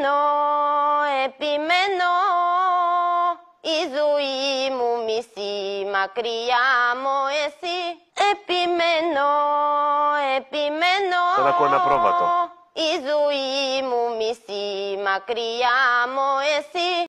επιμένω, η ζωή μου μισή, μακριά μου εσύ. Επιμένω, Τώρα ακούω ένα πρόβατο. η ζωή μου μισή, μακριά μου εσύ.